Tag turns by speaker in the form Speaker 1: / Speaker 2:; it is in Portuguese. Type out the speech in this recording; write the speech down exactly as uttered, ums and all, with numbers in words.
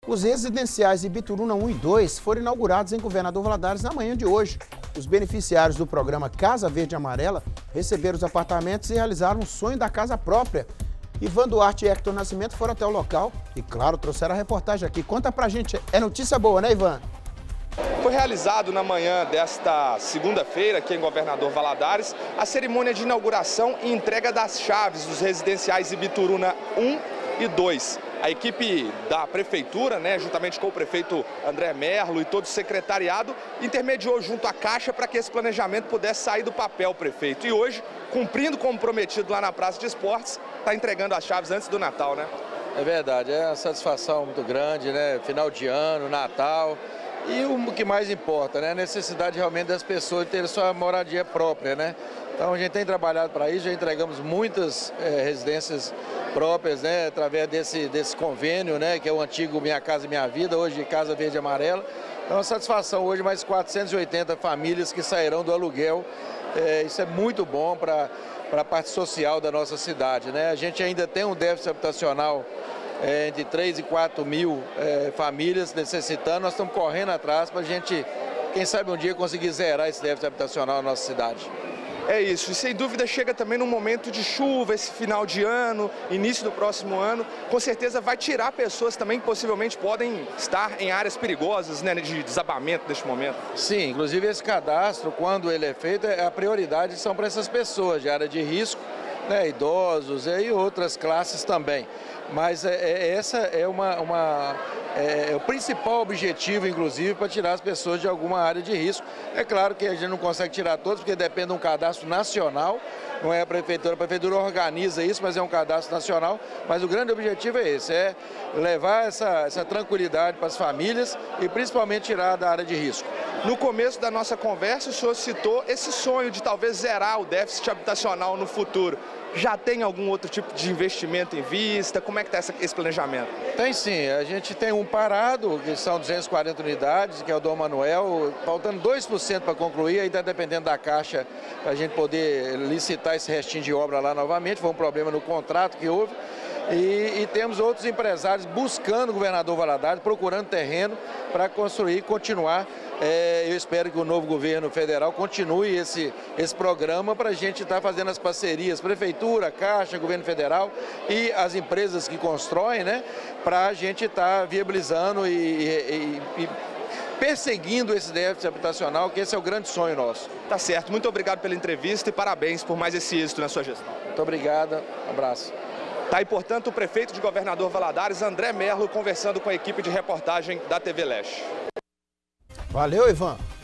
Speaker 1: Os residenciais Ibituruna um e dois foram inaugurados em Governador Valadares na manhã de hoje. Os beneficiários do programa Casa Verde e Amarela receberam os apartamentos e realizaram um sonho da casa própria. Ivan Duarte e Hector Nascimento foram até o local e, claro, trouxeram a reportagem aqui. Conta pra gente, é notícia boa, né, Ivan?
Speaker 2: Foi realizado na manhã desta segunda-feira, aqui em Governador Valadares, a cerimônia de inauguração e entrega das chaves dos residenciais Ibituruna um e dois. A equipe da prefeitura, né, juntamente com o prefeito André Merlo e todo o secretariado, intermediou junto à Caixa para que esse planejamento pudesse sair do papel, prefeito. E hoje, cumprindo como prometido lá na Praça de Esportes, está entregando as chaves antes do Natal, né?
Speaker 3: É verdade, é uma satisfação muito grande, né? Final de ano, Natal. E o que mais importa, né? A necessidade realmente das pessoas terem sua moradia própria, né? Então a gente tem trabalhado para isso, já entregamos muitas é, residências próprias, né? Através desse, desse convênio, né? Que é o antigo Minha Casa Minha Vida, hoje Casa Verde e Amarela. Então a satisfação hoje, mais quatrocentas e oitenta famílias que sairão do aluguel. É, isso é muito bom para para a parte social da nossa cidade, né? A gente ainda tem um déficit habitacional É, entre três e quatro mil é, famílias necessitando, nós estamos correndo atrás para a gente, quem sabe um dia, conseguir zerar esse déficit habitacional na nossa cidade.
Speaker 2: É isso, e sem dúvida chega também num momento de chuva, esse final de ano, início do próximo ano, com certeza vai tirar pessoas também que possivelmente podem estar em áreas perigosas, né, de desabamento neste momento.
Speaker 3: Sim, inclusive esse cadastro, quando ele é feito, a prioridade são para essas pessoas de área de risco, né, idosos e outras classes também. Mas é, é, essa é, uma, uma, é, é o principal objetivo, inclusive, para tirar as pessoas de alguma área de risco. É claro que a gente não consegue tirar todos, porque depende de um cadastro nacional, não é a prefeitura. A prefeitura organiza isso, mas é um cadastro nacional. Mas o grande objetivo é esse, é levar essa, essa tranquilidade para as famílias e principalmente tirar da área de risco.
Speaker 2: No começo da nossa conversa, o senhor citou esse sonho de talvez zerar o déficit habitacional no futuro. Já tem algum outro tipo de investimento em vista? Como é que está esse planejamento?
Speaker 3: Tem sim, a gente tem um parado, que são duzentas e quarenta unidades, que é o Dom Manuel, faltando dois por cento para concluir, aí está dependendo da Caixa para a gente poder licitar esse restinho de obra lá novamente, foi um problema no contrato que houve. E, e temos outros empresários buscando o governador Valadares, procurando terreno para construir e continuar. É, eu espero que o novo governo federal continue esse, esse programa para a gente estar tá fazendo as parcerias, Prefeitura, Caixa, Governo Federal e as empresas que constroem, né, para a gente estar tá viabilizando e, e, e perseguindo esse déficit habitacional, que esse é o grande sonho nosso.
Speaker 2: Tá certo, muito obrigado pela entrevista e parabéns por mais esse êxito na sua gestão.
Speaker 3: Muito obrigado, um abraço.
Speaker 2: Tá aí, portanto, o prefeito de Governador Valadares, André Merlo, conversando com a equipe de reportagem da T V Leste.
Speaker 1: Valeu, Ivan.